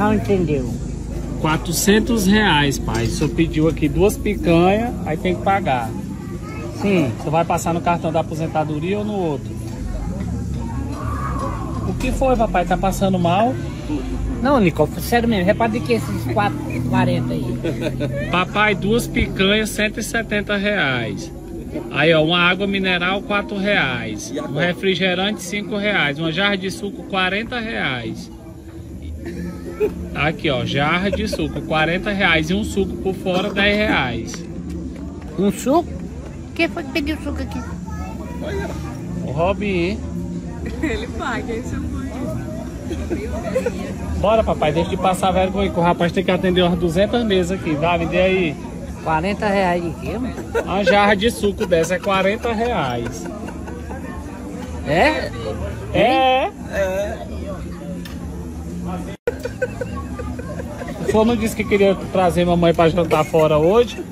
Não entendeu. R$400, pai. O senhor pediu aqui 2 picanhas, aí tem que pagar. Sim. Você vai passar no cartão da aposentadoria ou no outro? O que foi, papai? Tá passando mal? Não, Nicole, sério mesmo. Repara de que esses 4,40 aí. Papai, 2 picanhas, R$170. Aí, ó, uma água mineral, R$4. Um refrigerante, R$5. Uma jarra de suco, R$40. Aqui, ó, jarra de suco, R$40. E um suco por fora, R$10. Um suco? Quem foi que pediu suco aqui? O Robin. Ele paga, esse é o motivo. Bora, papai, deixa de passar vergonha, que o rapaz tem que atender umas 200 mesas aqui. Vai, me dê aí. R$40 de quê, mano? Uma jarra de suco dessa é R$40. É? É. O senhor não disse que queria trazer mamãe pra jantar fora hoje?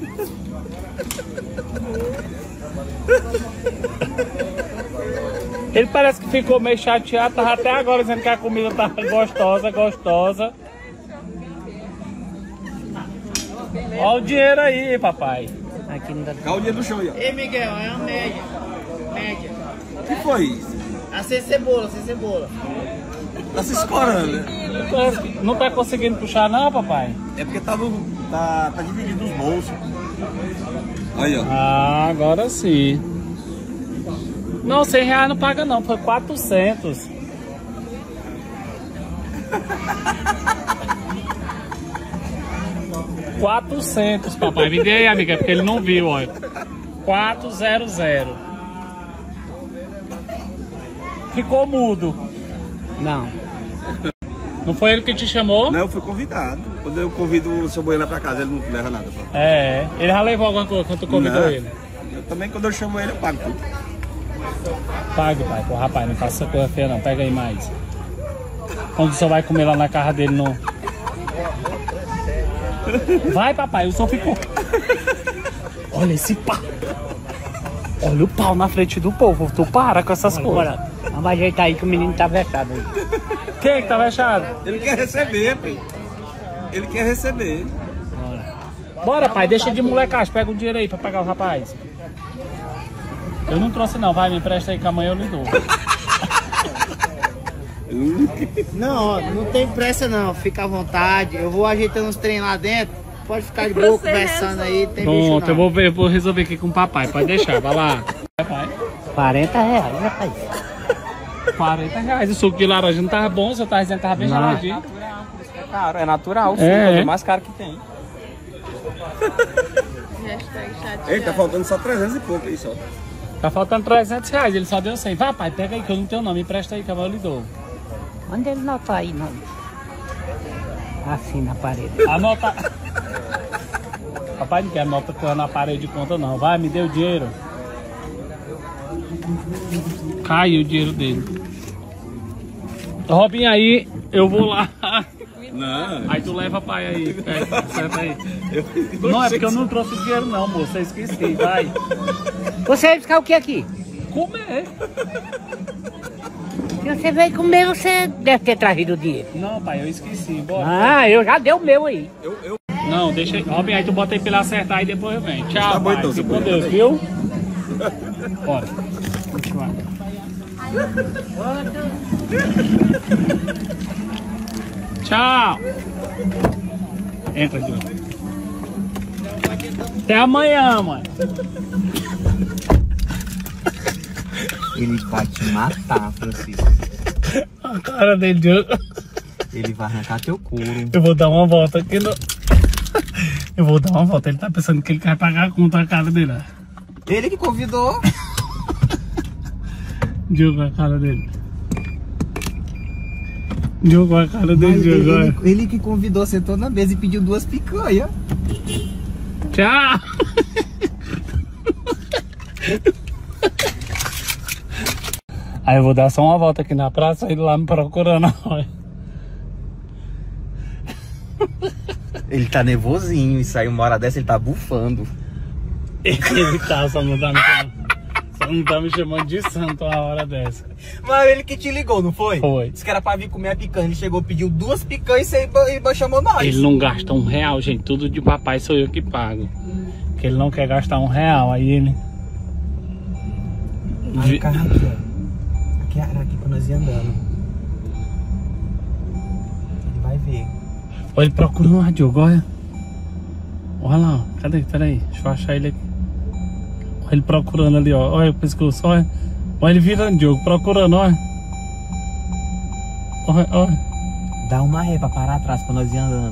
Ele parece que ficou meio chateado, tava até agora dizendo que a comida tava gostosa, gostosa. Olha o dinheiro aí, papai. Aqui não dá. Olha o dinheiro do chão aí, ó. Ei, Miguel, é uma média. Média. O que foi isso? A sem cebola, sem cebola. Tá se escorando, né? Não tá conseguindo puxar não, papai? É porque tá dividido os bolsos. Aí, ó. Ah, agora sim. Não, R$100 não paga não, foi 400. R$400, papai. Me dê aí, amiga, porque ele não viu, olha. 400. Ficou mudo. Não. Não foi ele que te chamou? Não, eu fui convidado. Quando eu convido o seu Bueno pra casa, ele não leva nada. Pô. É, ele já levou alguma coisa quando tu convidou Não. ele. Eu também, quando eu chamo ele, eu pago tudo. Pague, pai. Pô, rapaz, não faça essa coisa feia não. Pega aí mais. Quando o senhor vai comer lá na casa dele, não... Vai, papai. O senhor ficou... Olha esse pau. Olha o pau na frente do povo. Tu para com essas coisas. Bora. Vamos ajeitar aí que o menino tá vexado aí. Quem é que tá vexado? Ele quer receber, filho. Ele quer receber. Bora, pai. Deixa de molecagem. Pega o dinheiro aí pra pagar o rapaz. Eu não trouxe não. Vai, me empresta aí que amanhã eu lhe dou. Não, não tem pressa não, fica à vontade. Eu vou ajeitando os trem lá dentro. Pode ficar de boa conversando aí, tem bicho Pronto, não. eu vou resolver aqui com o papai. Pode deixar, vai lá. Vai. R$40, rapaz. R$40. O suco de laranja não tava bom, você tava dizendo que tava bem geladinho. É caro, é natural, sim, É. é o mais caro que tem. Ei, tá faltando só 300 e pouco aí só. Tá faltando R$300, ele só deu 100. Vai, pai, pega aí que eu não tenho nome, empresta aí que eu lhe dou. Manda ele notar aí, não. Assim na parede. Anota. Papai não quer nota coisa na parede de conta não. Vai, me dê o dinheiro. Caiu o dinheiro dele. Robinho aí, eu vou lá. Não. Aí tu leva pai aí. Senta aí. Não, é porque eu não trouxe dinheiro não, moço. Eu esqueci, vai. Você vai buscar o que aqui? Comer. Se você veio comer, você deve ter trazido o dinheiro. Não, pai, eu esqueci. Bora. Ah, eu já dei o meu aí. Não, deixa aí. Robin, aí tu bota aí pra ele acertar e depois eu venho. Tchau, Tá bom, pai. então, Fica seu com Bueno. Deus, viu? Bora. Continuar. Tchau. Entra aqui. Até amanhã, mano. Ele vai te matar, Francisco. A cara dele. Ele vai arrancar teu couro. Eu vou dar uma volta aqui no... Eu vou dar uma volta. Ele tá pensando que ele quer pagar a conta, a cara dele. Ó. Ele que convidou. Diogo, a cara dele. Diogo, a cara dele, Diogo. Ele que convidou, sentou na mesa e pediu 2 picanhas. Tchau. Aí eu vou dar só uma volta aqui na praça e ele lá me procurando. Ele tá nervosinho e saiu uma hora dessa, ele tá bufando. Ele tá, só não tá me falando. Só não tá me chamando de santo uma hora dessa. Mas ele que te ligou, não foi? Foi. Disse que era pra vir comer a picanha. Ele chegou, pediu 2 picanhas e chamou nós. Ele não gasta R$1, gente. Tudo de papai sou eu que pago. Porque ele não quer gastar R$1. Aí ele... Aí o carro aqui, ó. Aqui pra nós ir andando. Ele vai ver. Olha ele procurando lá, Diogo, olha. Olha lá, ó. Cadê? Peraí, deixa eu achar ele aqui. Olha ele procurando ali, ó. Olha o pescoço, olha. Olha ele virando, Diogo, procurando, olha. Olha, olha. Dá uma ré pra parar atrás pra nós ir andando.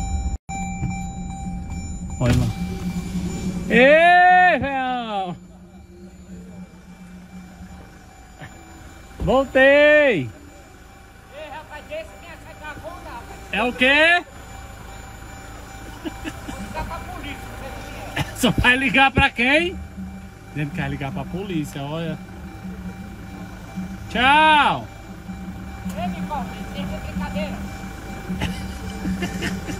Olha lá. Ei, velho! Voltei! Ei, rapaz, desse quem é essa cagona? É o quê? Ligar pra polícia, você não Só vai ligar pra quem? Dizendo que vai ligar pra polícia, olha. Tchau! é. Ei, Nicole, tem que ter brincadeira.